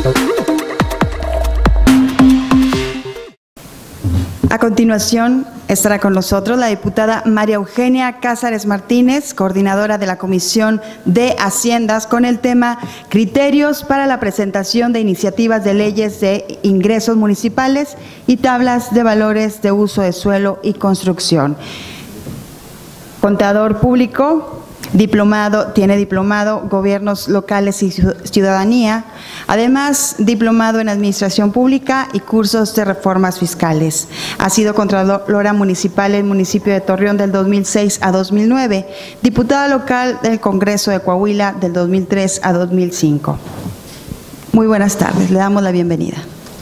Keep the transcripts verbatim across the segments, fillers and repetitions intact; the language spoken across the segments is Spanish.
A continuación estará con nosotros la diputada María Eugenia Cázares Martínez, coordinadora de la Comisión de Haciendas, con el tema Criterios para la presentación de iniciativas de leyes de ingresos municipales y tablas de valores de uso de suelo y construcción. Contador público, diplomado, tiene diplomado Gobiernos Locales y Ciudadanía, además diplomado en Administración Pública y cursos de reformas fiscales. Ha sido Contralora Municipal en el municipio de Torreón del dos mil seis a dos mil nueve, diputada local del Congreso de Coahuila del dos mil tres a dos mil cinco. Muy buenas tardes, le damos la bienvenida.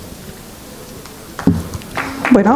Bueno.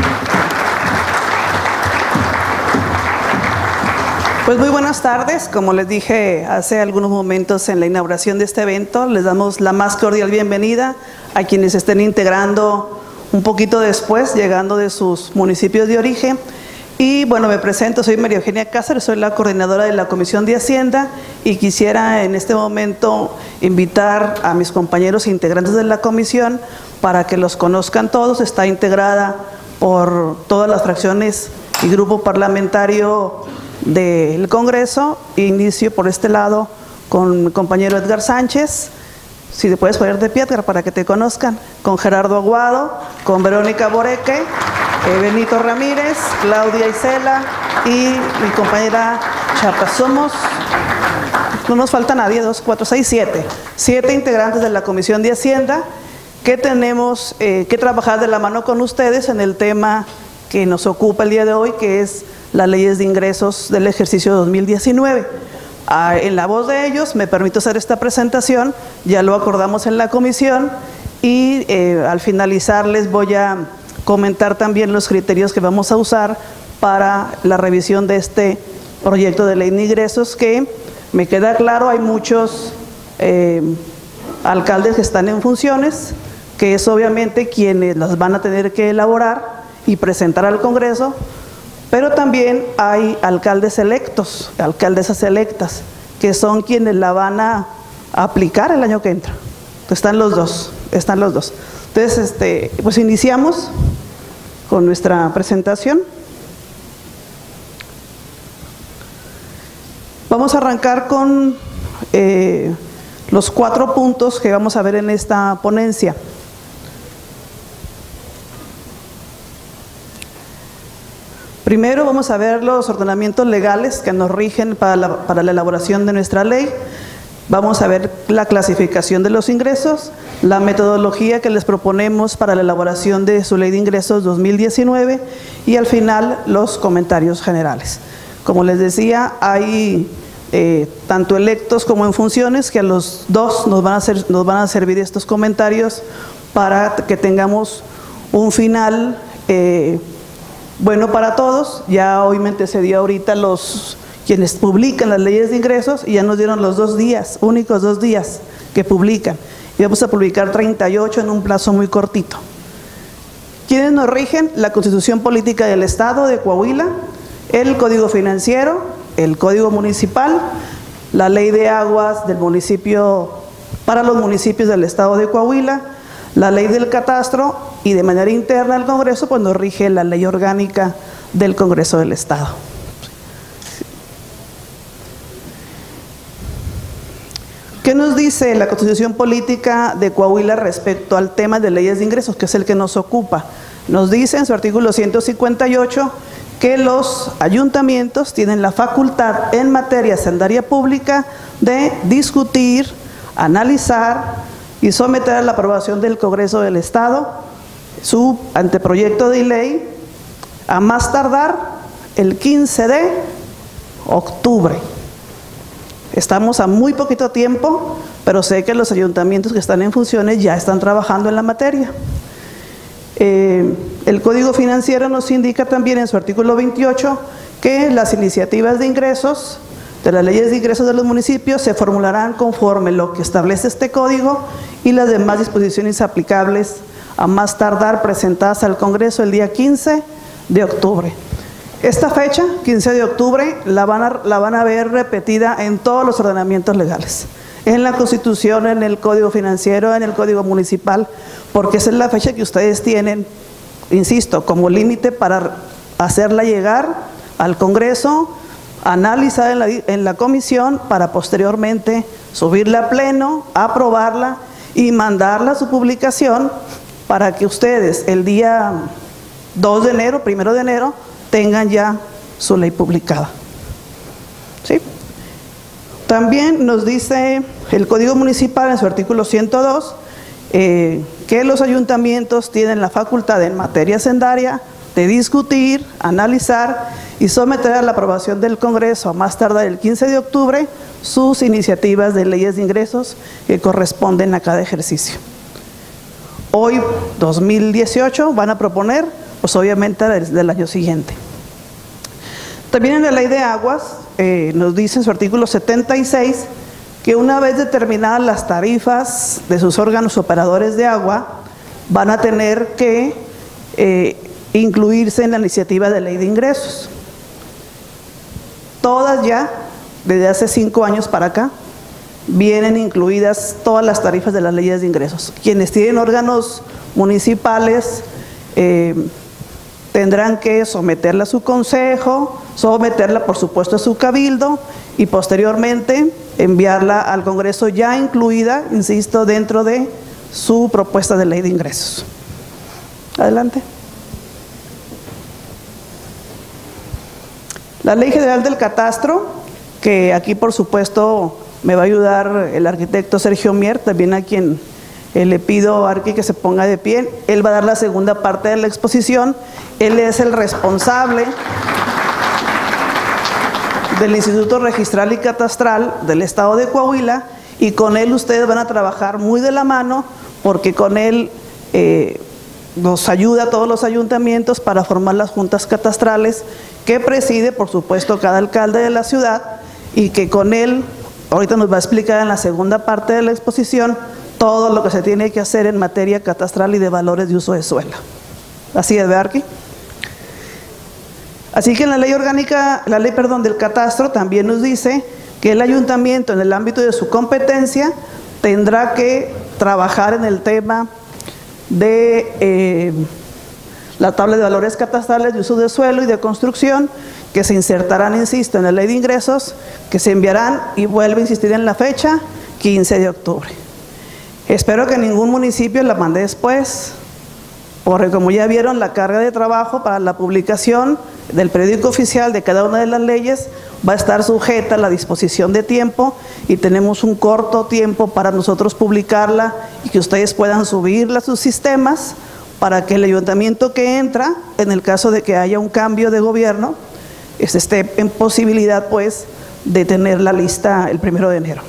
Pues muy buenas tardes. Como les dije hace algunos momentos en la inauguración de este evento, les damos la más cordial bienvenida a quienes estén integrando un poquito después, llegando de sus municipios de origen. Y bueno, me presento, soy María Eugenia Cázares, soy la coordinadora de la Comisión de Hacienda y quisiera en este momento invitar a mis compañeros integrantes de la comisión para que los conozcan todos. Está integrada por todas las fracciones y grupo parlamentario del Congreso. Inicio por este lado con mi compañero Edgar Sánchez, si te puedes poner de pie, Edgar, para que te conozcan, con Gerardo Aguado, con Verónica Boreque, eh, Benito Ramírez, Claudia Isela y mi compañera Chapa. Somos, no nos falta nadie, dos, cuatro, seis, siete, siete integrantes de la Comisión de Hacienda que tenemos eh, que trabajar de la mano con ustedes en el tema que nos ocupa el día de hoy, que es las leyes de ingresos del ejercicio dos mil diecinueve. Ah, en la voz de ellos me permito hacer esta presentación, ya lo acordamos en la comisión y eh, al finalizar les voy a comentar también los criterios que vamos a usar para la revisión de este proyecto de ley de ingresos, que me queda claro, hay muchos eh, alcaldes que están en funciones, que es obviamente quienes las van a tener que elaborar y presentar al Congreso, pero también hay alcaldes electos, alcaldesas electas, que son quienes la van a aplicar el año que entra. Están los dos, están los dos. Entonces, este, pues iniciamos con nuestra presentación. Vamos a arrancar con eh, los cuatro puntos que vamos a ver en esta ponencia. Primero vamos a ver los ordenamientos legales que nos rigen para la, para la elaboración de nuestra ley. Vamos a ver la clasificación de los ingresos, la metodología que les proponemos para la elaboración de su ley de ingresos dos mil diecinueve y al final los comentarios generales. Como les decía, hay eh, tanto electos como en funciones, que a los dos nos van a, ser, nos van a servir estos comentarios para que tengamos un final eh, bueno para todos. Ya obviamente se dio ahorita los quienes publican las leyes de ingresos y ya nos dieron los dos días, únicos dos días que publican. Y vamos a publicar treinta y ocho en un plazo muy cortito. ¿Quiénes nos rigen? La Constitución Política del Estado de Coahuila, el Código Financiero, el Código Municipal, la Ley de Aguas del municipio para los municipios del Estado de Coahuila, la Ley del Catastro y de manera interna al Congreso pues nos rige la Ley Orgánica del Congreso del Estado. ¿Qué nos dice la Constitución Política de Coahuila respecto al tema de leyes de ingresos, que es el que nos ocupa? Nos dice en su artículo ciento cincuenta y ocho que los ayuntamientos tienen la facultad en materia hacendaria pública de discutir, analizar y someter a la aprobación del Congreso del Estado su anteproyecto de ley a más tardar el quince de octubre. Estamos a muy poquito tiempo, pero sé que los ayuntamientos que están en funciones ya están trabajando en la materia. Eh, el Código Financiero nos indica también en su artículo veintiocho que las iniciativas de ingresos de las leyes de ingresos de los municipios se formularán conforme lo que establece este código y las demás disposiciones aplicables a más tardar presentadas al Congreso el día quince de octubre. Esta fecha, quince de octubre, la van a, la van a ver repetida en todos los ordenamientos legales. en la Constitución, en el Código Financiero, en el Código Municipal, porque esa es la fecha que ustedes tienen, insisto, como límite para hacerla llegar al Congreso, analizada en la, en la comisión, para posteriormente subirla a pleno, aprobarla y mandarla a su publicación para que ustedes el día dos de enero, primero de enero, tengan ya su ley publicada. ¿Sí? También nos dice el Código Municipal en su artículo ciento dos eh, que los ayuntamientos tienen la facultad en materia hacendaria de discutir, analizar y someter a la aprobación del Congreso a más tardar el quince de octubre sus iniciativas de leyes de ingresos que corresponden a cada ejercicio. Hoy, dos mil dieciocho, van a proponer, pues obviamente del, del año siguiente. También en la Ley de Aguas eh, nos dice en su artículo setenta y seis que una vez determinadas las tarifas de sus órganos operadores de agua, van a tener que eh, incluirse en la iniciativa de ley de ingresos. Todas ya, desde hace cinco años para acá, vienen incluidas todas las tarifas de las leyes de ingresos. Quienes tienen órganos municipales eh, tendrán que someterla a su consejo, someterla por supuesto a su cabildo y posteriormente enviarla al Congreso ya incluida, insisto, dentro de su propuesta de ley de ingresos. Adelante. La Ley General del Catastro, que aquí por supuesto me va a ayudar el arquitecto Sergio Mier, también a quien eh, le pido a Arqui que se ponga de pie. Él va a dar la segunda parte de la exposición. Él es el responsable del Instituto Registral y Catastral del Estado de Coahuila, y con él ustedes van a trabajar muy de la mano, porque con él eh, nos ayuda a todos los ayuntamientos para formar las juntas catastrales que preside, por supuesto, cada alcalde de la ciudad, y que con él, ahorita nos va a explicar en la segunda parte de la exposición, todo lo que se tiene que hacer en materia catastral y de valores de uso de suelo. Así es, ¿verdad, Arqui? Así que en la ley orgánica, la ley, perdón, del catastro también nos dice que el ayuntamiento, en el ámbito de su competencia, tendrá que trabajar en el tema de eh, la tabla de valores catastrales de uso de suelo y de construcción, que se insertarán, insisto, en la ley de ingresos, que se enviarán, y vuelvo a insistir en la fecha, quince de octubre. Espero que ningún municipio la mande después, porque como ya vieron, la carga de trabajo para la publicación del periódico oficial de cada una de las leyes va a estar sujeta a la disposición de tiempo, y tenemos un corto tiempo para nosotros publicarla y que ustedes puedan subirla a sus sistemas, para que el ayuntamiento que entra, en el caso de que haya un cambio de gobierno, esté en posibilidad pues de tener la lista el primero de enero.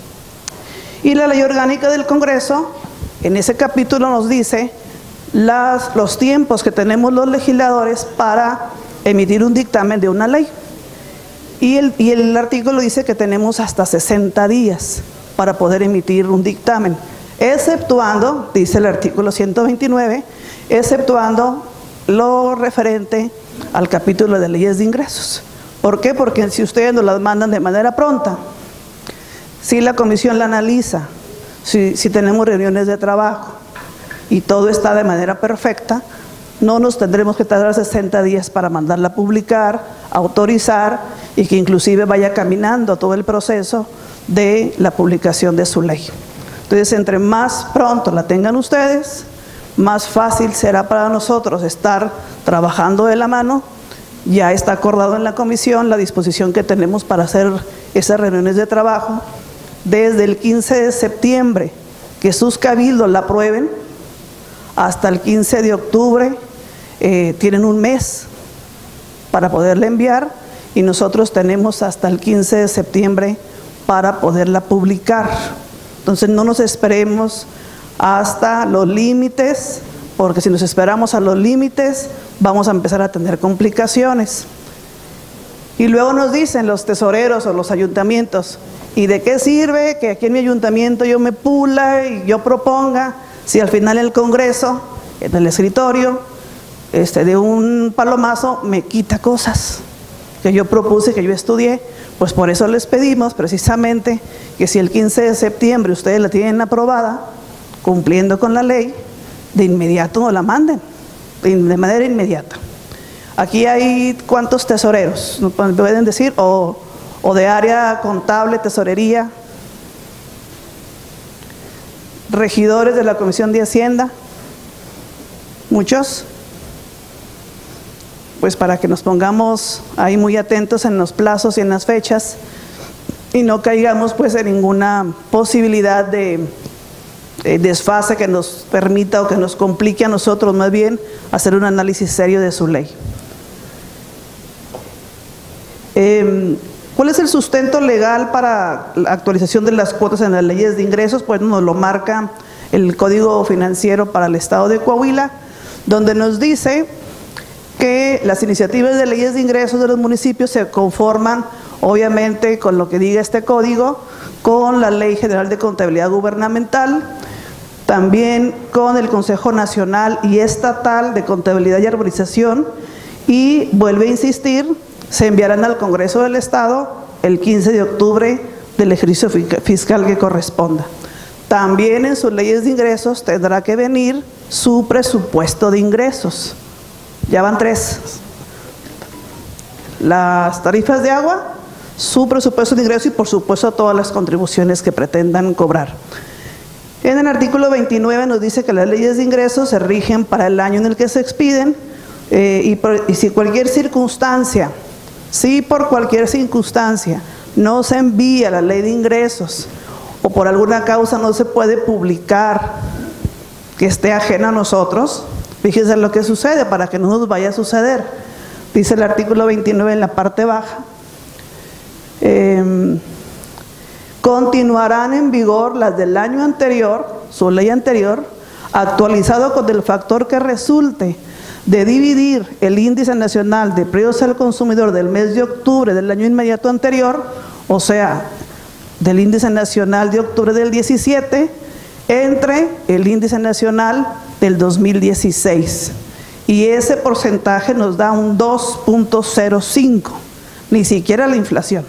Y la ley orgánica del Congreso, en ese capítulo nos dice las, los tiempos que tenemos los legisladores para emitir un dictamen de una ley. Y el, y el artículo dice que tenemos hasta sesenta días para poder emitir un dictamen, exceptuando, dice el artículo ciento veintinueve, exceptuando lo referente al capítulo de leyes de ingresos. ¿Por qué? Porque si ustedes nos las mandan de manera pronta, si la comisión la analiza, si, si tenemos reuniones de trabajo y todo está de manera perfecta, no nos tendremos que tardar sesenta días para mandarla a publicar, autorizar, y que inclusive vaya caminando todo el proceso de la publicación de su ley. Entonces, entre más pronto la tengan ustedes, más fácil será para nosotros estar trabajando de la mano. Ya está acordado en la comisión la disposición que tenemos para hacer esas reuniones de trabajo desde el quince de septiembre, que sus cabildos la aprueben, hasta el quince de octubre. Eh, tienen un mes para poderla enviar, y nosotros tenemos hasta el quince de septiembre para poderla publicar. Entonces no nos esperemos hasta los límites, porque si nos esperamos a los límites vamos a empezar a tener complicaciones. Y luego nos dicen los tesoreros o los ayuntamientos, ¿y de qué sirve que aquí en mi ayuntamiento yo me pula y yo proponga, si al final el Congreso, en el escritorio, este, de un palomazo me quita cosas que yo propuse, que yo estudié? Pues por eso les pedimos precisamente que si el quince de septiembre ustedes la tienen aprobada, cumpliendo con la ley, de inmediato nos la manden, de manera inmediata. Aquí hay ¿cuántos tesoreros? ¿Nos pueden decir? O, o de área contable, tesorería, regidores de la Comisión de Hacienda, ¿muchos? Pues para que nos pongamos ahí muy atentos en los plazos y en las fechas y no caigamos pues en ninguna posibilidad de, de desfase que nos permita o que nos complique a nosotros más bien hacer un análisis serio de su ley. Eh, ¿Cuál es el sustento legal para la actualización de las cuotas en las leyes de ingresos? Pues nos lo marca el Código Financiero para el Estado de Coahuila, donde nos dice que las iniciativas de leyes de ingresos de los municipios se conforman, obviamente, con lo que diga este código, con la Ley General de Contabilidad Gubernamental, también con el Consejo Nacional y Estatal de Contabilidad y Arborización, y vuelve a insistir, se enviarán al Congreso del Estado el quince de octubre del ejercicio fiscal que corresponda. También en sus leyes de ingresos tendrá que venir su presupuesto de ingresos. Ya van tres. Las tarifas de agua, su presupuesto de ingresos y por supuesto todas las contribuciones que pretendan cobrar. En el artículo veintinueve nos dice que las leyes de ingresos se rigen para el año en el que se expiden eh, y, por, y si cualquier circunstancia, si por cualquier circunstancia no se envía la ley de ingresos o por alguna causa no se puede publicar que esté ajena a nosotros, fíjense lo que sucede para que no nos vaya a suceder. Dice el artículo veintinueve en la parte baja, eh, continuarán en vigor las del año anterior, su ley anterior, actualizado con el factor que resulte de dividir el índice nacional de precios al consumidor del mes de octubre del año inmediato anterior, o sea, del índice nacional de octubre del diecisiete, entre el índice nacional del dos mil dieciséis. Y ese porcentaje nos da un dos punto cero cinco, ni siquiera la inflación.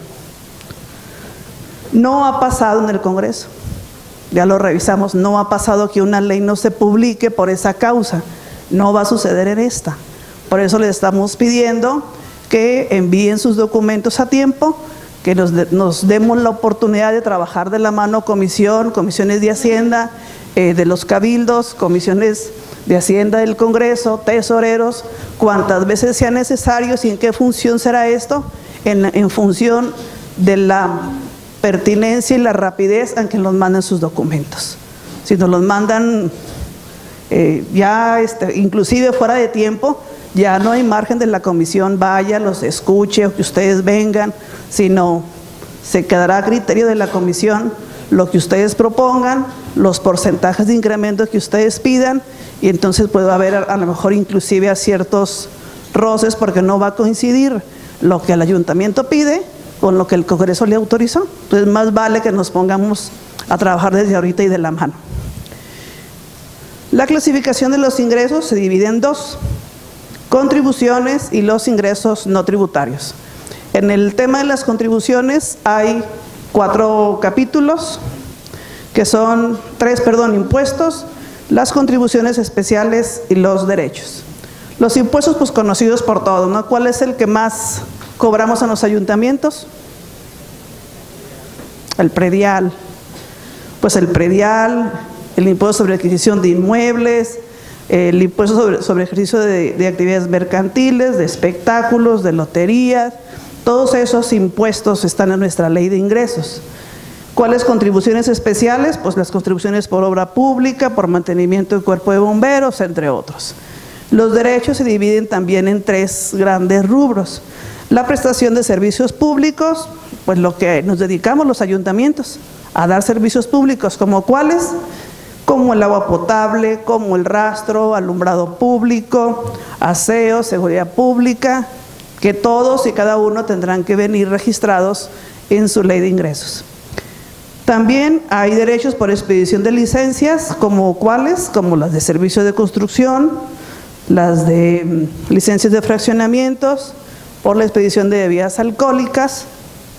No ha pasado en el Congreso, ya lo revisamos, no ha pasado que una ley no se publique por esa causa, no va a suceder en esta. Por eso les estamos pidiendo que envíen sus documentos a tiempo, que nos, nos demos la oportunidad de trabajar de la mano comisión, comisiones de Hacienda, eh, de los cabildos, comisiones de Hacienda del Congreso, tesoreros, cuantas veces sea necesario. ¿Y en qué función será esto? En, en función de la pertinencia y la rapidez en que nos mandan sus documentos. Si nos los mandan eh, ya este, inclusive fuera de tiempo, ya no hay margen de la comisión vaya, los escuche o que ustedes vengan, sino se quedará a criterio de la comisión lo que ustedes propongan, los porcentajes de incremento que ustedes pidan, y entonces puede haber a, a lo mejor inclusive a ciertos roces porque no va a coincidir lo que el ayuntamiento pide con lo que el Congreso le autorizó. Entonces más vale que nos pongamos a trabajar desde ahorita y de la mano. La clasificación de los ingresos se divide en dos: contribuciones y los ingresos no tributarios. En el tema de las contribuciones hay cuatro capítulos, que son tres, perdón, impuestos, las contribuciones especiales y los derechos. Los impuestos, pues conocidos por todos, ¿no? ¿Cuál es el que más cobramos a los ayuntamientos? El predial. Pues el predial, el impuesto sobre adquisición de inmuebles, el impuesto sobre, sobre ejercicio de, de actividades mercantiles, de espectáculos, de loterías, todos esos impuestos están en nuestra ley de ingresos. ¿Cuáles contribuciones especiales? Pues las contribuciones por obra pública, por mantenimiento del cuerpo de bomberos, entre otros. Los derechos se dividen también en tres grandes rubros. La prestación de servicios públicos, pues lo que nos dedicamos los ayuntamientos, a dar servicios públicos, ¿como cuáles? Como el agua potable, como el rastro, alumbrado público, aseo, seguridad pública, que todos y cada uno tendrán que venir registrados en su ley de ingresos. También hay derechos por expedición de licencias, como cuáles, como las de servicio de construcción, las de licencias de fraccionamientos, por la expedición de bebidas alcohólicas,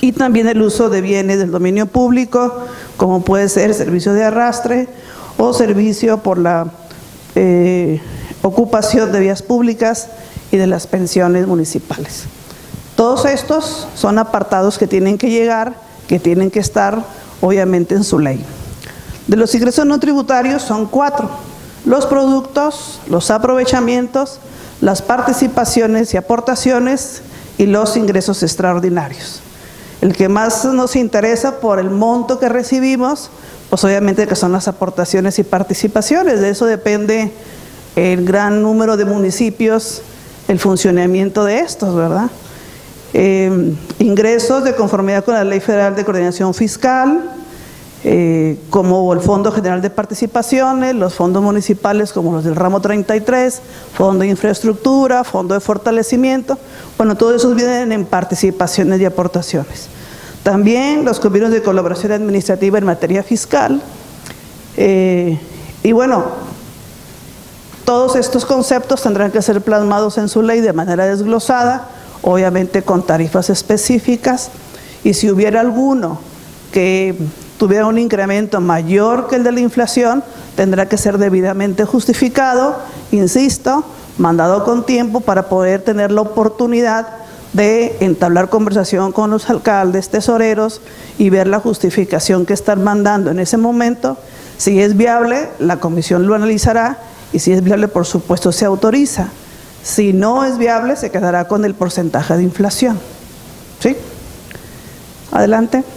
y también el uso de bienes del dominio público, como puede ser servicio de arrastre o servicio por la eh, ocupación de vías públicas y de las pensiones municipales. Todos estos son apartados que tienen que llegar, que tienen que estar obviamente en su ley. De los ingresos no tributarios son cuatro: los productos, los aprovechamientos, las participaciones y aportaciones y los ingresos extraordinarios. El que más nos interesa por el monto que recibimos, pues obviamente que son las aportaciones y participaciones. De eso depende el gran número de municipios, el funcionamiento de estos, ¿verdad? Eh, ingresos de conformidad con la Ley Federal de Coordinación Fiscal, eh, como el Fondo General de Participaciones, los fondos municipales como los del ramo treinta y tres, Fondo de Infraestructura, Fondo de Fortalecimiento. Bueno, todos esos vienen en participaciones y aportaciones. También los convenios de colaboración administrativa en materia fiscal. Eh, y bueno, todos estos conceptos tendrán que ser plasmados en su ley de manera desglosada, obviamente con tarifas específicas, y si hubiera alguno que tuviera un incremento mayor que el de la inflación, tendrá que ser debidamente justificado, insisto, mandado con tiempo para poder tener la oportunidad de entablar conversación con los alcaldes, tesoreros y ver la justificación que están mandando en ese momento. Si es viable, la comisión lo analizará y si es viable, por supuesto, se autoriza. Si no es viable, se quedará con el porcentaje de inflación. ¿Sí? Adelante.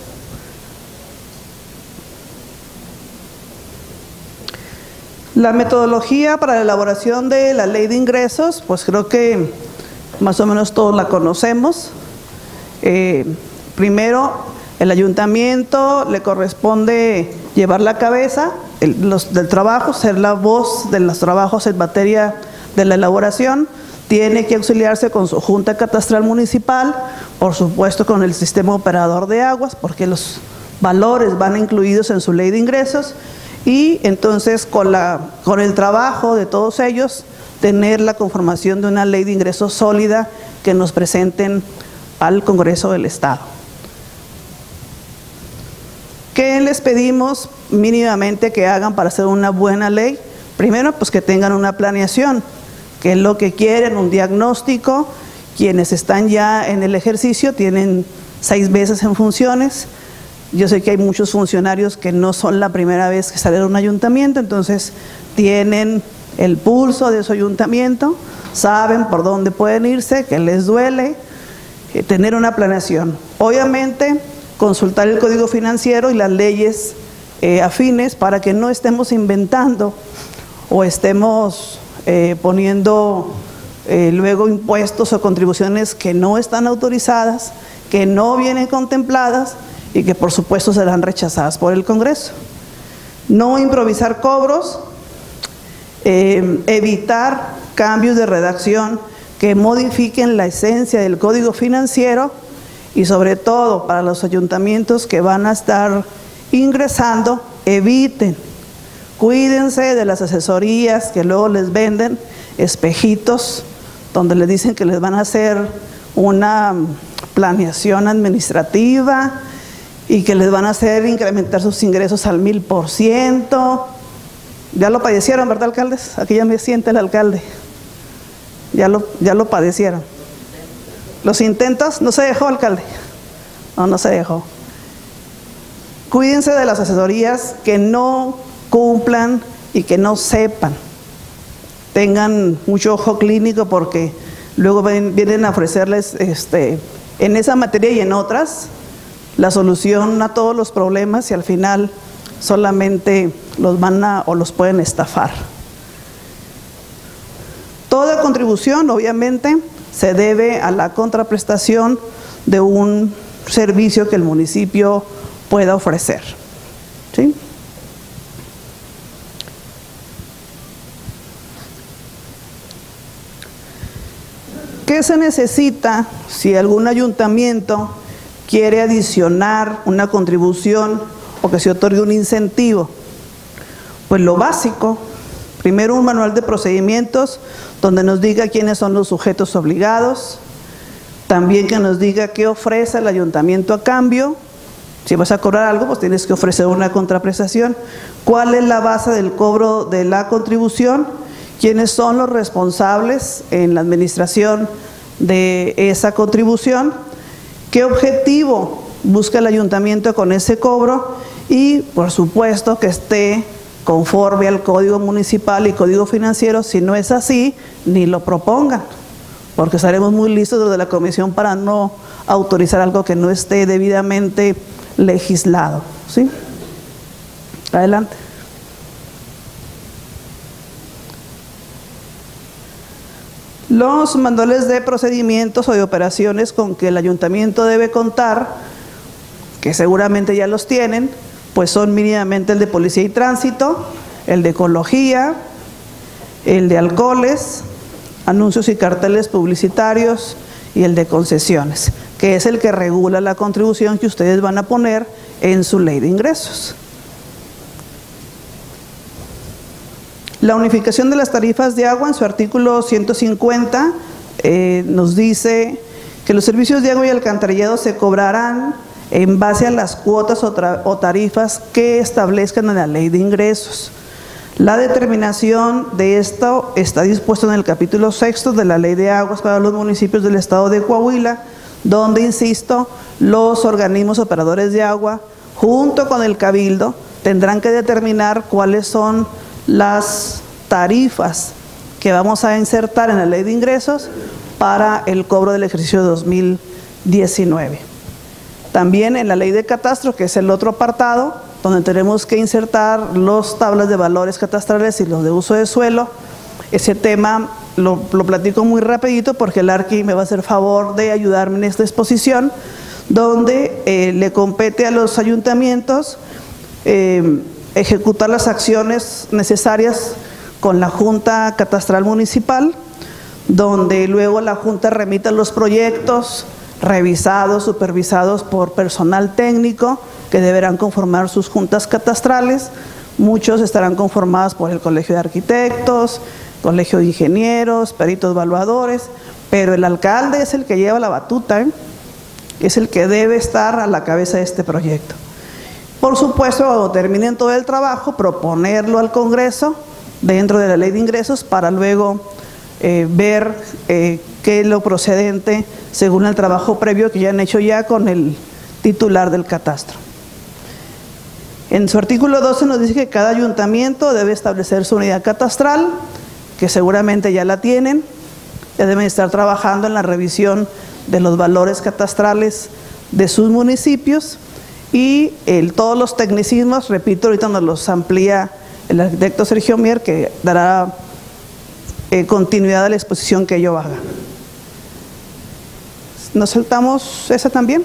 La metodología para la elaboración de la ley de ingresos, pues creo que más o menos todos la conocemos. Eh, primero, el ayuntamiento le corresponde llevar la cabeza el, los, del trabajo, ser la voz de los trabajos en materia de la elaboración. Tiene que auxiliarse con su junta catastral municipal, por supuesto con el sistema operador de aguas, porque los valores van incluidos en su ley de ingresos, y entonces con, la, con el trabajo de todos ellos, tener la conformación de una ley de ingresos sólida que nos presenten al Congreso del Estado. ¿Qué les pedimos mínimamente que hagan para hacer una buena ley? Primero, pues que tengan una planeación, que es lo que quieren, un diagnóstico. Quienes están ya en el ejercicio tienen seis meses en funciones. Yo sé que hay muchos funcionarios que no son la primera vez que salen a un ayuntamiento, entonces tienen el pulso de su ayuntamiento, saben por dónde pueden irse, qué les duele, eh, tener una planeación. Obviamente, consultar el Código Financiero y las leyes eh, afines para que no estemos inventando o estemos eh, poniendo eh, luego impuestos o contribuciones que no están autorizadas, que no vienen contempladas y que por supuesto serán rechazadas por el Congreso. No improvisar cobros, eh, evitar cambios de redacción que modifiquen la esencia del Código Financiero y sobre todo para los ayuntamientos que van a estar ingresando, eviten, cuídense de las asesorías que luego les venden, espejitos, donde les dicen que les van a hacer una planeación administrativa y que les van a hacer incrementar sus ingresos al mil por ciento. Ya lo padecieron, ¿verdad, alcaldes? Aquí ya me siente el alcalde. Ya lo, ya lo padecieron. Los intentos, no se dejó, alcalde. No, no se dejó. Cuídense de las asesorías que no cumplan y que no sepan. Tengan mucho ojo clínico porque luego ven, vienen a ofrecerles este, en esa materia y en otras la solución a todos los problemas y al final solamente los van a o los pueden estafar. Toda contribución obviamente se debe a la contraprestación de un servicio que el municipio pueda ofrecer. ¿Sí? ¿Qué se necesita si algún ayuntamiento quiere adicionar una contribución o que se otorgue un incentivo? Pues lo básico, primero un manual de procedimientos donde nos diga quiénes son los sujetos obligados, También que nos diga qué ofrece el ayuntamiento a cambio. Si vas a cobrar algo, pues tienes que ofrecer una contraprestación. ¿Cuál es la base del cobro de la contribución? ¿Quiénes son los responsables en la administración de esa contribución? ¿Qué objetivo busca el ayuntamiento con ese cobro? Y, por supuesto, que esté conforme al Código Municipal y Código Financiero. Si no es así, ni lo propongan, porque estaremos muy listos desde la comisión para no autorizar algo que no esté debidamente legislado. ¿Sí? Adelante. Los manuales de procedimientos o de operaciones con que el ayuntamiento debe contar, que seguramente ya los tienen, pues son mínimamente el de Policía y Tránsito, el de Ecología, el de Alcoholes, Anuncios y Carteles Publicitarios y el de Concesiones, que es el que regula la contribución que ustedes van a poner en su ley de ingresos. La unificación de las tarifas de agua en su artículo ciento cincuenta eh, nos dice que los servicios de agua y alcantarillado se cobrarán en base a las cuotas o, o tarifas que establezcan en la ley de ingresos. La determinación de esto está dispuesto en el capítulo sexto de la Ley de Aguas para los municipios del estado de Coahuila, donde, insisto, los organismos operadores de agua, junto con el Cabildo, tendrán que determinar cuáles son las tarifas que vamos a insertar en la ley de ingresos para el cobro del ejercicio dos mil diecinueve. También en la ley de catastro, que es el otro apartado, donde tenemos que insertar los tablas de valores catastrales y los de uso de suelo. Ese tema lo, lo platico muy rapidito porque el Arqui me va a hacer favor de ayudarme en esta exposición, donde eh, le compete a los ayuntamientos eh, ejecutar las acciones necesarias con la Junta Catastral Municipal, donde luego la Junta remita los proyectos revisados, supervisados por personal técnico que deberán conformar sus juntas catastrales. Muchos estarán conformados por el Colegio de Arquitectos, Colegio de Ingenieros, peritos evaluadores, pero el alcalde es el que lleva la batuta, ¿eh? Es el que debe estar a la cabeza de este proyecto. Por supuesto, cuando terminen todo el trabajo, proponerlo al Congreso dentro de la ley de ingresos para luego eh, ver eh, qué es lo procedente según el trabajo previo que ya han hecho ya con el titular del catastro. En su artículo doce nos dice que cada ayuntamiento debe establecer su unidad catastral, que seguramente ya la tienen, ya deben estar trabajando en la revisión de los valores catastrales de sus municipios. Y el, todos los tecnicismos, repito, ahorita nos los amplía el arquitecto Sergio Mier, que dará eh, continuidad a la exposición que yo haga. ¿Nos saltamos esa también?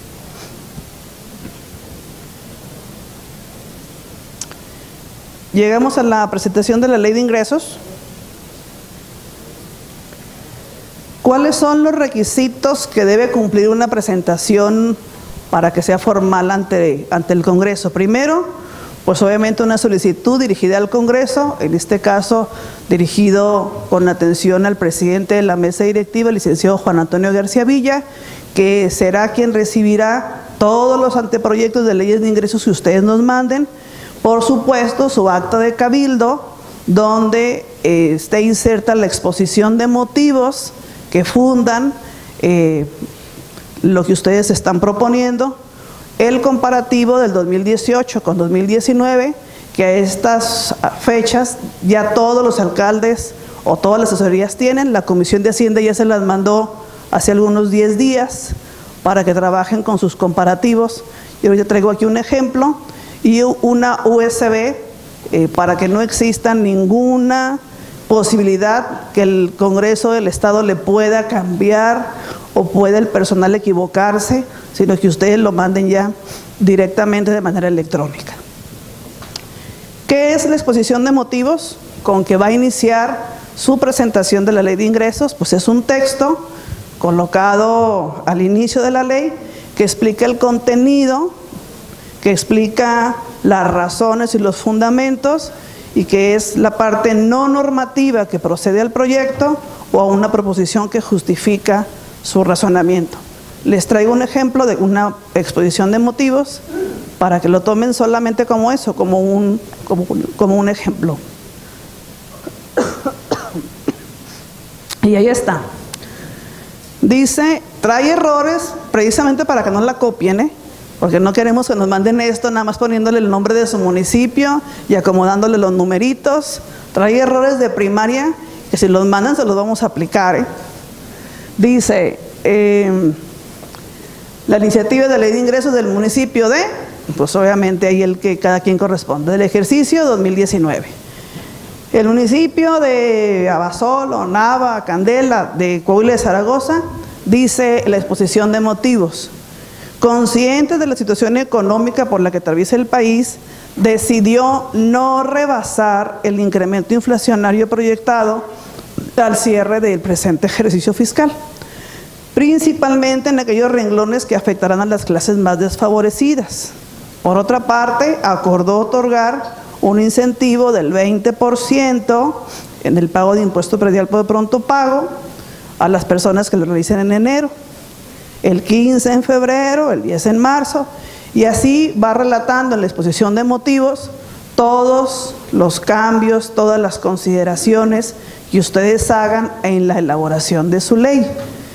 Llegamos a la presentación de la ley de ingresos. ¿Cuáles son los requisitos que debe cumplir una presentación para que sea formal ante, ante el Congreso? Primero, pues obviamente una solicitud dirigida al Congreso, en este caso dirigido con atención al presidente de la mesa directiva, el licenciado Juan Antonio García Villa, que será quien recibirá todos los anteproyectos de leyes de ingresos que ustedes nos manden. Por supuesto, su acta de cabildo, donde eh, esté inserta la exposición de motivos que fundan eh, lo que ustedes están proponiendo, el comparativo del dos mil dieciocho con dos mil diecinueve, que a estas fechas ya todos los alcaldes o todas las asesorías tienen. La Comisión de Hacienda ya se las mandó hace algunos diez días para que trabajen con sus comparativos. Yo ahorita traigo aquí un ejemplo y una U S B eh, para que no exista ninguna posibilidad que el Congreso del Estado le pueda cambiar o pueda el personal equivocarse, sino que ustedes lo manden ya directamente de manera electrónica. ¿Qué es la exposición de motivos con que va a iniciar su presentación de la ley de ingresos? Pues es un texto colocado al inicio de la ley que explica el contenido, que explica las razones y los fundamentos, y que es la parte no normativa que procede al proyecto o a una proposición que justifica su razonamiento. Les traigo un ejemplo de una exposición de motivos para que lo tomen solamente como eso, como un, como, como un ejemplo. Y ahí está. Dice, trae errores precisamente para que no la copien, ¿eh? Porque no queremos que nos manden esto nada más poniéndole el nombre de su municipio y acomodándole los numeritos. Trae errores de primaria que si los mandan se los vamos a aplicar, ¿eh? Dice, eh, la iniciativa de ley de ingresos del municipio de, pues obviamente ahí el que cada quien corresponde, del ejercicio dos mil diecinueve. El municipio de Abasolo, Nava, Candela, de Coahuila de Zaragoza, dice la exposición de motivos. Consciente de la situación económica por la que atraviesa el país, decidió no rebasar el incremento inflacionario proyectado al cierre del presente ejercicio fiscal, principalmente en aquellos renglones que afectarán a las clases más desfavorecidas. Por otra parte, acordó otorgar un incentivo del veinte por ciento en el pago de impuesto predial por pronto pago a las personas que lo realicen en enero, el quince en febrero, el diez en marzo, y así va relatando en la exposición de motivos todos los cambios, todas las consideraciones que ustedes hagan en la elaboración de su ley.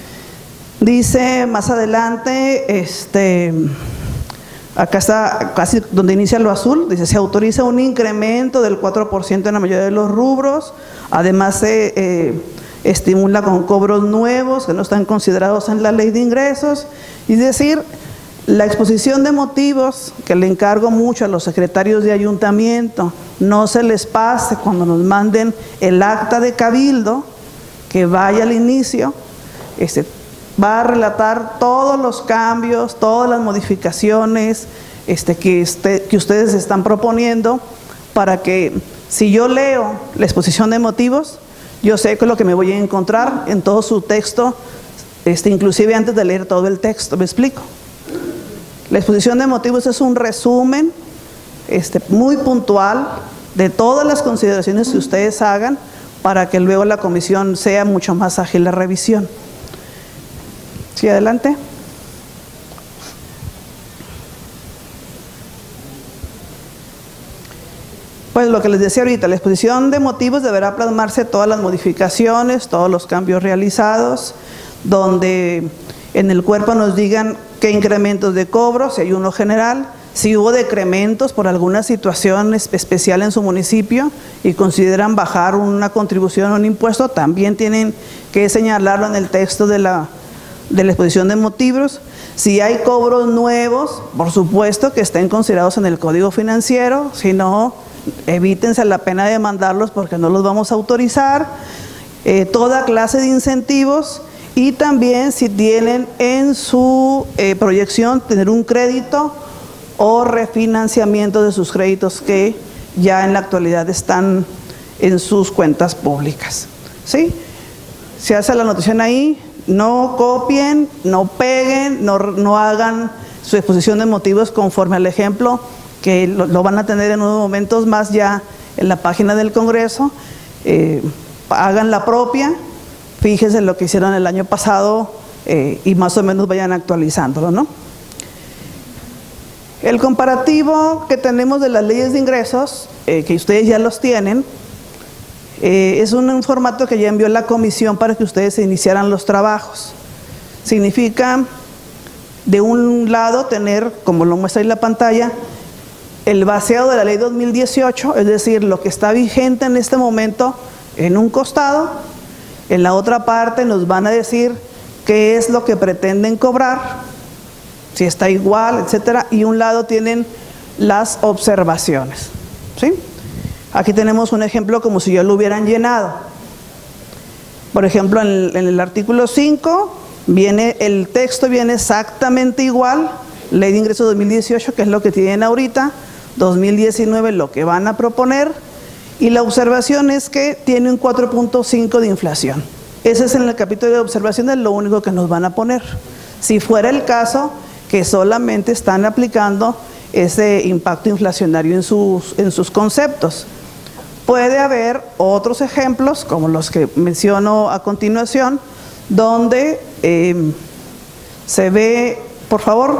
Dice más adelante, este, acá está casi donde inicia lo azul, dice, se autoriza un incremento del cuatro por ciento en la mayoría de los rubros, además se eh, estimula con cobros nuevos que no están considerados en la ley de ingresos, es decir, la exposición de motivos que le encargo mucho a los secretarios de ayuntamiento, no se les pase cuando nos manden el acta de cabildo, que vaya al inicio, este, va a relatar todos los cambios, todas las modificaciones este, que, este, que ustedes están proponiendo, para que si yo leo la exposición de motivos, yo sé que lo que me voy a encontrar en todo su texto, este, inclusive antes de leer todo el texto, ¿me explico? La exposición de motivos es un resumen este, muy puntual de todas las consideraciones que ustedes hagan para que luego la comisión sea mucho más ágil la revisión. Sí, adelante. Pues lo que les decía ahorita, la exposición de motivos deberá plasmarse todas las modificaciones, todos los cambios realizados, donde en el cuerpo nos digan qué incrementos de cobro, si hay uno general, si hubo decrementos por alguna situación especial en su municipio y consideran bajar una contribución o un impuesto, también tienen que señalarlo en el texto de la, de la exposición de motivos. Si hay cobros nuevos, por supuesto que estén considerados en el Código Financiero, si no, evítense la pena de mandarlos porque no los vamos a autorizar. Eh, toda clase de incentivos. Y también si tienen en su eh, proyección tener un crédito o refinanciamiento de sus créditos que ya en la actualidad están en sus cuentas públicas. ¿Sí? Se hace la anotación ahí, no copien, no peguen, no, no hagan su exposición de motivos conforme al ejemplo, que lo, lo van a tener en unos momentos más ya en la página del Congreso. Eh, hagan la propia. Fíjense lo que hicieron el año pasado eh, y más o menos vayan actualizándolo, ¿no? El comparativo que tenemos de las leyes de ingresos, eh, que ustedes ya los tienen, eh, es un, un formato que ya envió la comisión para que ustedes se iniciaran los trabajos. Significa, de un lado, tener, como lo muestra ahí la pantalla, el vaciado de la ley dos mil dieciocho, es decir, lo que está vigente en este momento en un costado. En la otra parte nos van a decir qué es lo que pretenden cobrar, si está igual, etcétera, y un lado tienen las observaciones, ¿sí? Aquí tenemos un ejemplo como si ya lo hubieran llenado. Por ejemplo, en el, en el artículo cinco, viene, el texto viene exactamente igual, Ley de Ingresos dos mil dieciocho, que es lo que tienen ahorita, dos mil diecinueve lo que van a proponer, y la observación es que tiene un cuatro punto cinco de inflación. Ese es en el capítulo de observaciones lo único que nos van a poner. Si fuera el caso que solamente están aplicando ese impacto inflacionario en sus, en sus conceptos. Puede haber otros ejemplos, como los que menciono a continuación, donde eh, se ve, por favor,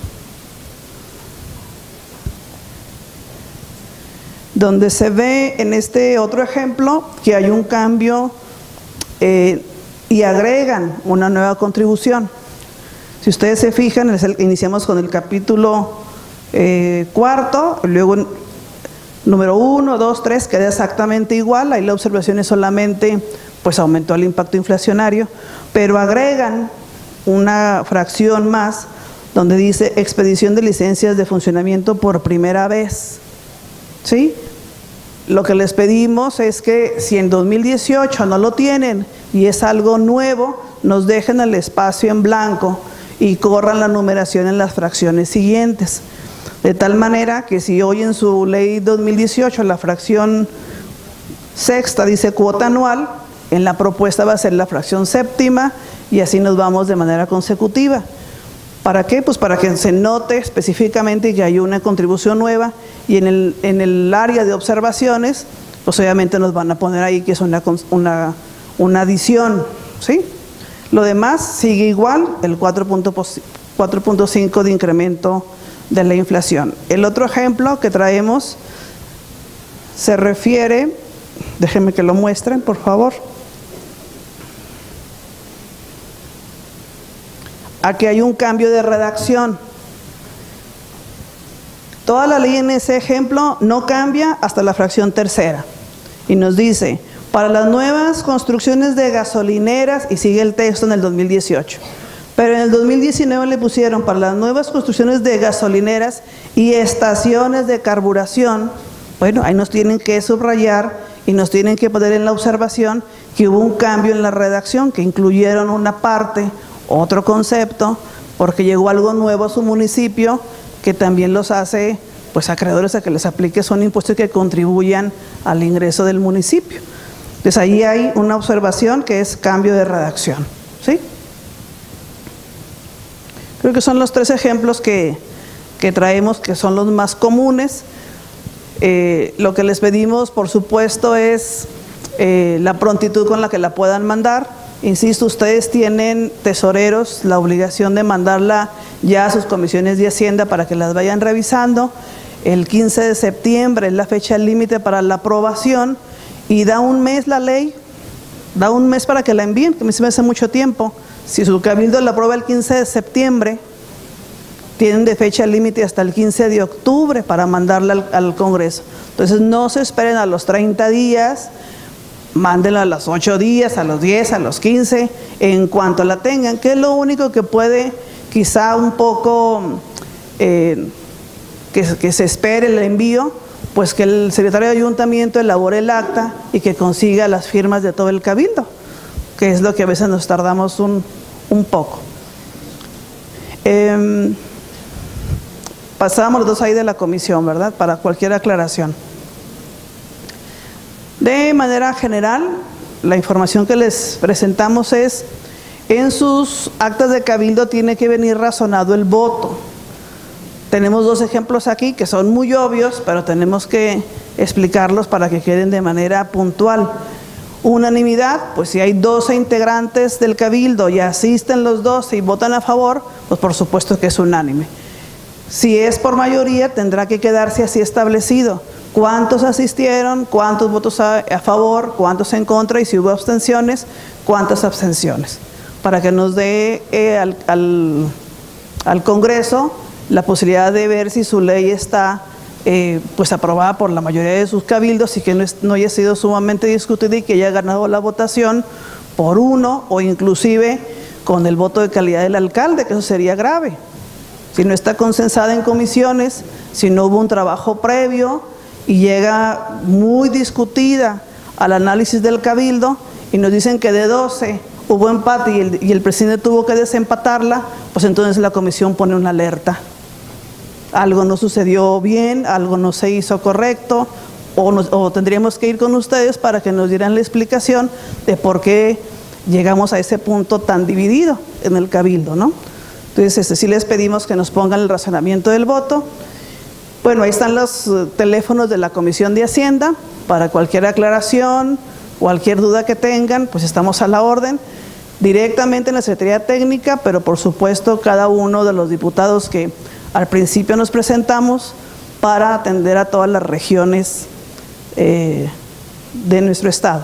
donde se ve en este otro ejemplo que hay un cambio eh, y agregan una nueva contribución. Si ustedes se fijan, iniciamos con el capítulo eh, cuarto, luego número uno, dos, tres, queda exactamente igual, ahí la observación es solamente, pues aumentó el impacto inflacionario, pero agregan una fracción más donde dice expedición de licencias de funcionamiento por primera vez, ¿sí? Lo que les pedimos es que si en dos mil dieciocho no lo tienen y es algo nuevo, nos dejen el espacio en blanco y corran la numeración en las fracciones siguientes. De tal manera que si hoy en su ley dos mil dieciocho la fracción sexta dice cuota anual, en la propuesta va a ser la fracción séptima y así nos vamos de manera consecutiva. ¿Para qué? Pues para que se note específicamente que hay una contribución nueva y en el, en el área de observaciones, pues obviamente nos van a poner ahí que es una, una, una adición, ¿sí? Lo demás sigue igual, el cuatro punto cinco de incremento de la inflación. El otro ejemplo que traemos se refiere, déjenme que lo muestren, por favor, a que hay un cambio de redacción. Toda la ley en ese ejemplo no cambia hasta la fracción tercera. Y nos dice, para las nuevas construcciones de gasolineras, y sigue el texto en el dos mil dieciocho, pero en el dos mil diecinueve le pusieron para las nuevas construcciones de gasolineras y estaciones de carburación. Bueno, ahí nos tienen que subrayar y nos tienen que poner en la observación que hubo un cambio en la redacción, que incluyeron una parte, otro concepto, porque llegó algo nuevo a su municipio que también los hace pues acreedores a que les aplique son impuestos que contribuyan al ingreso del municipio. Entonces ahí hay una observación que es cambio de redacción, ¿sí? Creo que son los tres ejemplos que, que traemos, que son los más comunes. Eh, lo que les pedimos, por supuesto, es eh, la prontitud con la que la puedan mandar. Insisto, ustedes tienen, tesoreros, la obligación de mandarla ya a sus comisiones de Hacienda para que las vayan revisando. El quince de septiembre es la fecha límite para la aprobación y da un mes la ley, da un mes para que la envíen, que a mí se me hace mucho tiempo. Si su cabildo la aprueba el quince de septiembre, tienen de fecha límite hasta el quince de octubre para mandarla al, al Congreso. Entonces no se esperen a los treinta días, mándenla a los ocho días, a los diez, a los quince, en cuanto la tengan, que es lo único que puede quizá un poco eh, que, que se espere el envío, pues que el secretario de ayuntamiento elabore el acta y que consiga las firmas de todo el cabildo, que es lo que a veces nos tardamos un, un poco. Eh, pasamos los dos ahí de la comisión, ¿verdad? Para cualquier aclaración. De manera general, la información que les presentamos es, en sus actas de cabildo tiene que venir razonado el voto. Tenemos dos ejemplos aquí que son muy obvios, pero tenemos que explicarlos para que queden de manera puntual. Unanimidad, pues si hay doce integrantes del cabildo y asisten los doce y votan a favor, pues por supuesto que es unánime. Si es por mayoría, tendrá que quedarse así establecido. ¿Cuántos asistieron? ¿Cuántos votos a, a favor? ¿Cuántos en contra? Y si hubo abstenciones, ¿cuántas abstenciones? Para que nos dé eh, al, al, al Congreso la posibilidad de ver si su ley está eh, pues aprobada por la mayoría de sus cabildos y que no, es, no haya sido sumamente discutida y que haya ganado la votación por uno o inclusive con el voto de calidad del alcalde, que eso sería grave. Si no está consensada en comisiones, si no hubo un trabajo previo y llega muy discutida al análisis del cabildo y nos dicen que de doce hubo empate y el, y el presidente tuvo que desempatarla, pues entonces la comisión pone una alerta. Algo no sucedió bien, algo no se hizo correcto, o, nos, o tendríamos que ir con ustedes para que nos dieran la explicación de por qué llegamos a ese punto tan dividido en el cabildo, ¿no? Entonces, este, sí les pedimos que nos pongan el razonamiento del voto. Bueno, ahí están los uh, teléfonos de la Comisión de Hacienda para cualquier aclaración, cualquier duda que tengan, pues estamos a la orden. directamente en la Secretaría Técnica, pero por supuesto cada uno de los diputados que al principio nos presentamos para atender a todas las regiones eh, de nuestro estado.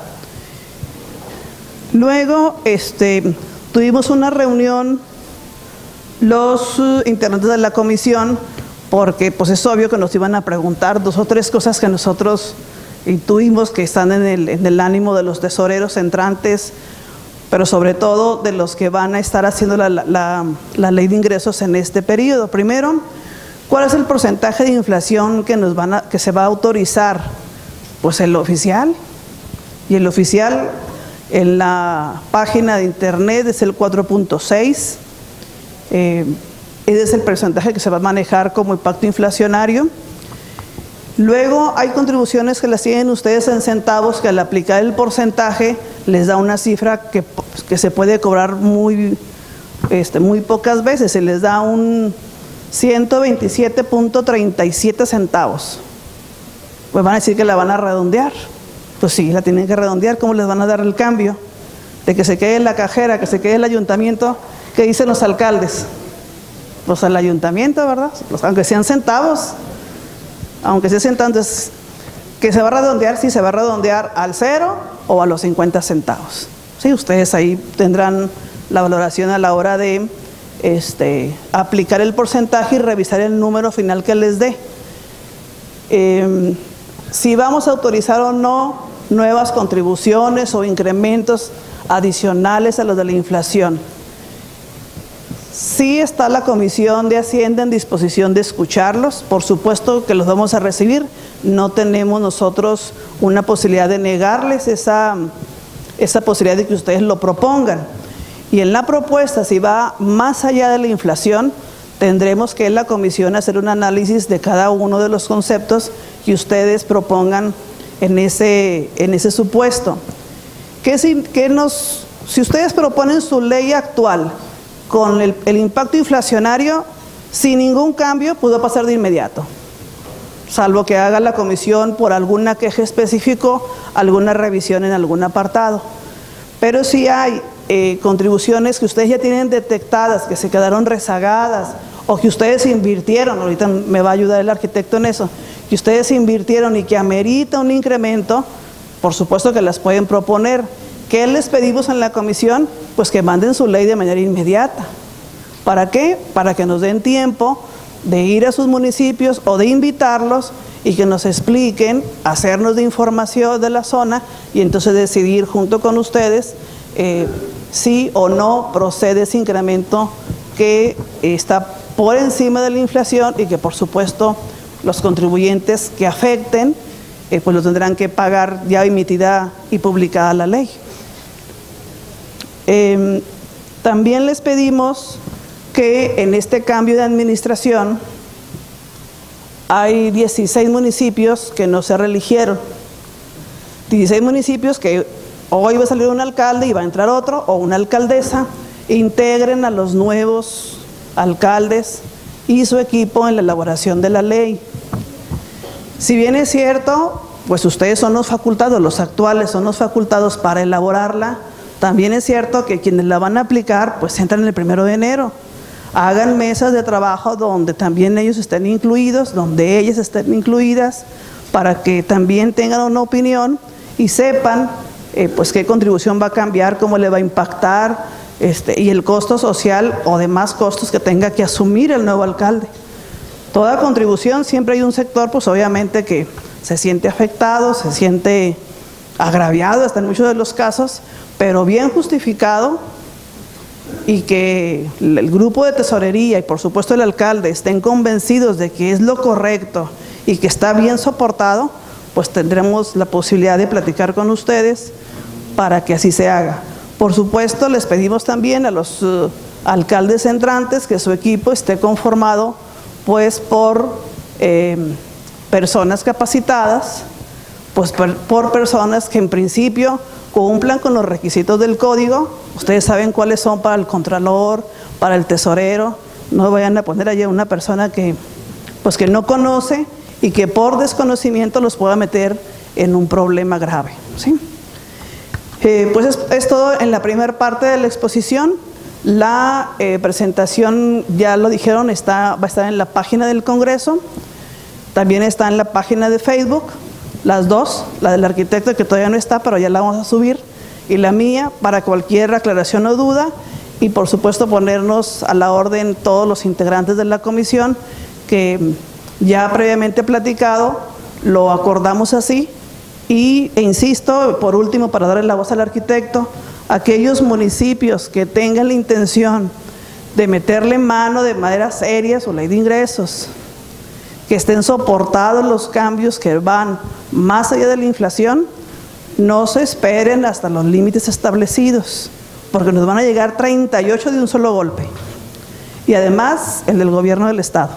Luego este, tuvimos una reunión los uh, integrantes de la comisión, porque pues es obvio que nos iban a preguntar dos o tres cosas que nosotros intuimos que están en el, en el ánimo de los tesoreros entrantes, pero sobre todo de los que van a estar haciendo la, la, la ley de ingresos en este periodo. Primero, ¿cuál es el porcentaje de inflación que, nos van a, que se va a autorizar? Pues el oficial, y el oficial en la página de internet es el cuatro punto seis, eh, ese es el porcentaje que se va a manejar como impacto inflacionario. Luego hay contribuciones que las tienen ustedes en centavos, que al aplicar el porcentaje les da una cifra que, que se puede cobrar muy, este, muy pocas veces, se les da un ciento veintisiete punto treinta y siete centavos. Pues van a decir que la van a redondear. Pues sí, la tienen que redondear. ¿Cómo les van a dar el cambio? De que se quede la cajera, que se quede el ayuntamiento. ¿Qué dicen los alcaldes? Pues al ayuntamiento, ¿verdad? Pues, aunque sean centavos, aunque sean centavos, entonces, que se va a redondear, sí, se va a redondear al cero o a los cincuenta centavos. Sí, ustedes ahí tendrán la valoración a la hora de este, aplicar el porcentaje y revisar el número final que les dé. Eh, si vamos a autorizar o no nuevas contribuciones o incrementos adicionales a los de la inflación. Sí está la Comisión de Hacienda en disposición de escucharlos, por supuesto que los vamos a recibir, no tenemos nosotros una posibilidad de negarles esa, esa posibilidad de que ustedes lo propongan. Y en la propuesta, si va más allá de la inflación, tendremos que en la comisión hacer un análisis de cada uno de los conceptos que ustedes propongan en ese, en ese supuesto. ¿Qué si, qué nos, si ustedes proponen su ley actual con el, el impacto inflacionario, sin ningún cambio, pudo pasar de inmediato, salvo que haga la comisión por alguna queja específico, alguna revisión en algún apartado. Pero si hay eh, contribuciones que ustedes ya tienen detectadas, que se quedaron rezagadas, o que ustedes invirtieron, ahorita me va a ayudar el arquitecto en eso, que ustedes invirtieron y que amerita un incremento, por supuesto que las pueden proponer. ¿Qué les pedimos en la comisión? Pues que manden su ley de manera inmediata. ¿Para qué? Para que nos den tiempo de ir a sus municipios o de invitarlos y que nos expliquen, hacernos de información de la zona y entonces decidir junto con ustedes eh, sí o no procede ese incremento que está por encima de la inflación y que por supuesto los contribuyentes que afecten eh, pues lo tendrán que pagar ya emitida y publicada la ley. Eh, también les pedimos que en este cambio de administración hay dieciséis municipios que no se reeligieron, dieciséis municipios que hoy va a salir un alcalde y va a entrar otro o una alcaldesa, integren a los nuevos alcaldes y su equipo en la elaboración de la ley. Si bien es cierto, pues ustedes son los facultados, los actuales son los facultados para elaborarla, también es cierto que quienes la van a aplicar, pues entran el primero de enero. Hagan mesas de trabajo donde también ellos estén incluidos, donde ellas estén incluidas, para que también tengan una opinión y sepan eh, pues qué contribución va a cambiar, cómo le va a impactar, este, y el costo social o demás costos que tenga que asumir el nuevo alcalde. Toda contribución, siempre hay un sector, pues obviamente que se siente afectado, se siente agraviado hasta en muchos de los casos, pero bien justificado, y que el grupo de tesorería y por supuesto el alcalde estén convencidos de que es lo correcto y que está bien soportado, pues tendremos la posibilidad de platicar con ustedes para que así se haga. Por supuesto, les pedimos también a los uh, alcaldes entrantes que su equipo esté conformado pues por eh, personas capacitadas, pues por, por personas que en principio cumplan con los requisitos del código. Ustedes saben cuáles son para el contralor, para el tesorero. No vayan a poner allí a una persona que, pues que no conoce y que por desconocimiento los pueda meter en un problema grave, ¿sí? Eh, pues es, es todo en la primera parte de la exposición. La eh, presentación, ya lo dijeron, está, va a estar en la página del Congreso, también está en la página de Facebook, las dos, la del arquitecto que todavía no está, pero ya la vamos a subir, y la mía para cualquier aclaración o duda, y por supuesto ponernos a la orden todos los integrantes de la comisión, que ya previamente platicado, lo acordamos así, y e insisto, por último, para darle la voz al arquitecto, aquellos municipios que tengan la intención de meterle mano de manera seria su ley de ingresos, que estén soportados los cambios que van más allá de la inflación, no se esperen hasta los límites establecidos, porque nos van a llegar treinta y ocho de un solo golpe, y además el del gobierno del estado.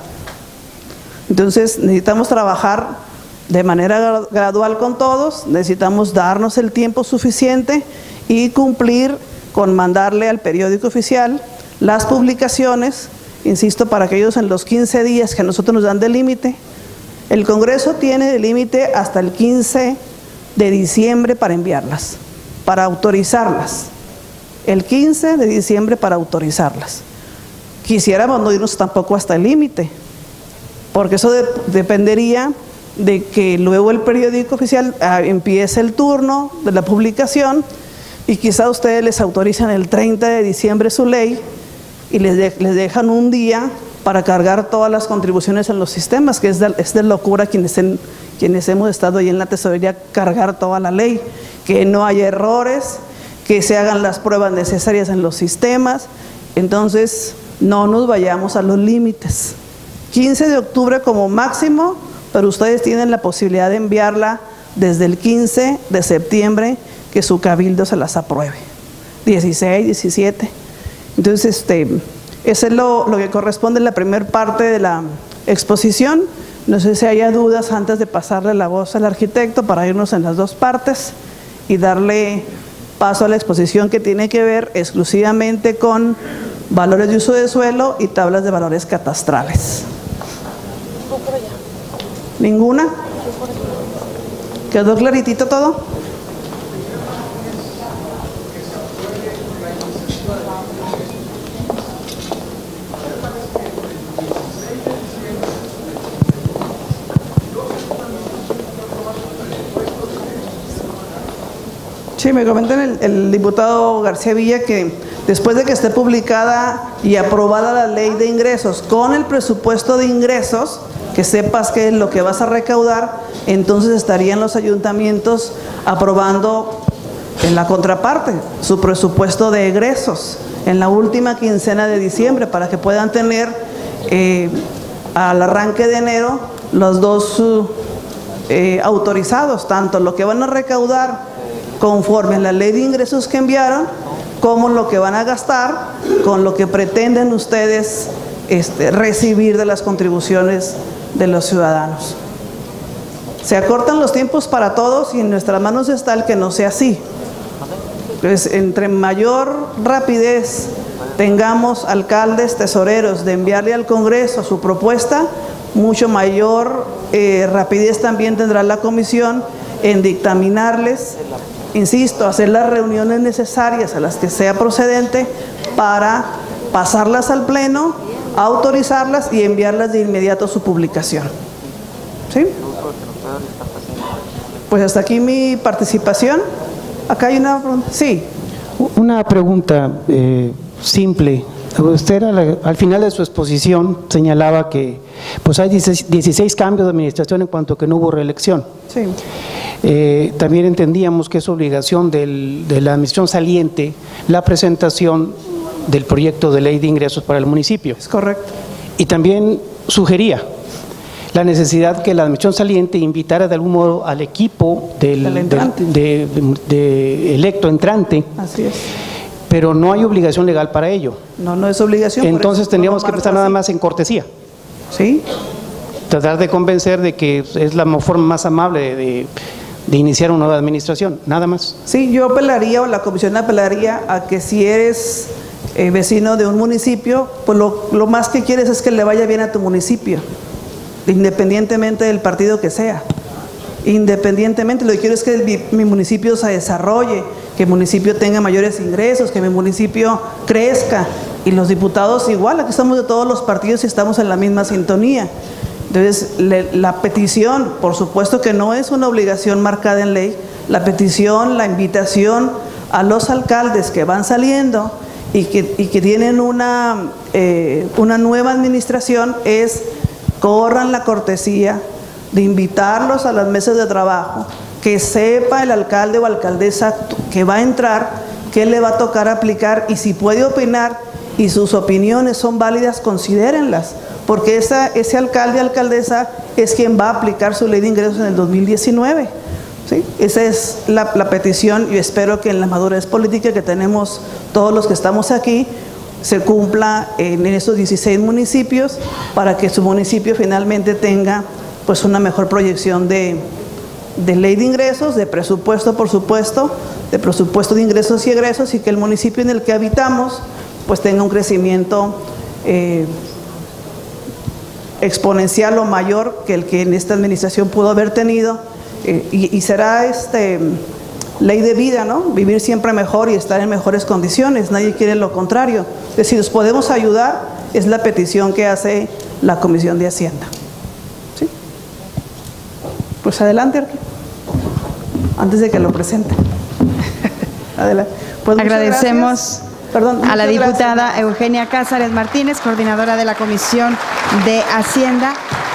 Entonces necesitamos trabajar de manera gradual con todos, necesitamos darnos el tiempo suficiente y cumplir con mandarle al periódico oficial las publicaciones, insisto, para aquellos en los quince días que nosotros nos dan de límite. El Congreso tiene de límite hasta el quince de diciembre para enviarlas, para autorizarlas. El quince de diciembre para autorizarlas. Quisiéramos no irnos tampoco hasta el límite, porque eso de, dependería de que luego el periódico oficial ah, empiece el turno de la publicación, y quizá ustedes les autorizan el treinta de diciembre su ley y les, de, les dejan un día para cargar todas las contribuciones en los sistemas, que es de, es de locura quienes, en, quienes hemos estado ahí en la tesorería, cargar toda la ley, que no haya errores, que se hagan las pruebas necesarias en los sistemas. Entonces no nos vayamos a los límites. quince de octubre como máximo, pero ustedes tienen la posibilidad de enviarla desde el quince de septiembre, que su cabildo se las apruebe, dieciséis, diecisiete. Entonces, este, eso es lo, lo que corresponde en la primera parte de la exposición. No sé si haya dudas antes de pasarle la voz al arquitecto para irnos en las dos partes y darle paso a la exposición que tiene que ver exclusivamente con valores de uso de suelo y tablas de valores catastrales. ¿Ninguna? ¿Quedó claritito todo? Sí, me comenta el, el diputado García Villa que después de que esté publicada y aprobada la ley de ingresos con el presupuesto de ingresos, que sepas que es lo que vas a recaudar, entonces estarían los ayuntamientos aprobando en la contraparte su presupuesto de egresos en la última quincena de diciembre, para que puedan tener eh, al arranque de enero los dos eh, autorizados, tanto lo que van a recaudar conforme a la ley de ingresos que enviaron, como lo que van a gastar con lo que pretenden ustedes este, recibir de las contribuciones de los ciudadanos. Se acortan los tiempos para todos y en nuestras manos está el que no sea así. Entonces, entre mayor rapidez tengamos alcaldes, tesoreros, de enviarle al Congreso su propuesta, mucho mayor eh, rapidez también tendrá la comisión en dictaminarles, insisto, hacer las reuniones necesarias a las que sea procedente para pasarlas al Pleno, autorizarlas y enviarlas de inmediato a su publicación. ¿Sí? Pues hasta aquí mi participación. Acá hay una pregunta. Sí. Una pregunta eh, simple. Usted al, al final de su exposición señalaba que pues hay dieciséis cambios de administración en cuanto que no hubo reelección. Sí. Eh, también entendíamos que es obligación del, de la administración saliente la presentación del proyecto de ley de ingresos para el municipio. Es correcto. Y también sugería la necesidad que la administración saliente invitara de algún modo al equipo del, del, de, de, de electo entrante. Así es. Pero no hay obligación legal para ello. No, no es obligación. Entonces tendríamos que empezar nada más en cortesía. Sí. Tratar de convencer de que es la forma más amable de, de, de iniciar una nueva administración, nada más. Sí, yo apelaría, o la comisión apelaría a que si eres eh, vecino de un municipio, pues lo, lo más que quieres es que le vaya bien a tu municipio, independientemente del partido que sea. independientemente, lo que quiero es que mi, mi municipio se desarrolle, que el municipio tenga mayores ingresos, que mi municipio crezca, y los diputados igual, aquí estamos de todos los partidos y estamos en la misma sintonía. Entonces, le, la petición, por supuesto que no es una obligación marcada en ley, la petición, la invitación a los alcaldes que van saliendo y que, y que tienen una, eh, una nueva administración es corran la cortesía de invitarlos a las mesas de trabajo, que sepa el alcalde o alcaldesa que va a entrar, qué le va a tocar aplicar, y si puede opinar y sus opiniones son válidas, considérenlas, porque esa, ese alcalde o alcaldesa es quien va a aplicar su ley de ingresos en el dos mil diecinueve. ¿Sí? Esa es la, la petición, y espero que en la madurez política que tenemos todos los que estamos aquí, se cumpla en esos dieciséis municipios para que su municipio finalmente tenga pues una mejor proyección de, de ley de ingresos, de presupuesto por supuesto, de presupuesto de ingresos y egresos, y que el municipio en el que habitamos pues tenga un crecimiento eh, exponencial o mayor que el que en esta administración pudo haber tenido, eh, y, y será este, ley de vida, ¿no? Vivir siempre mejor y estar en mejores condiciones, nadie quiere lo contrario. Entonces, si nos podemos ayudar, es la petición que hace la Comisión de Hacienda. ¿Sí? Pues adelante, Arqui, antes de que lo presente. Adelante. Pues agradecemos Perdón, a la diputada gracias. Eugenia Cázares Martínez, coordinadora de la Comisión de Hacienda.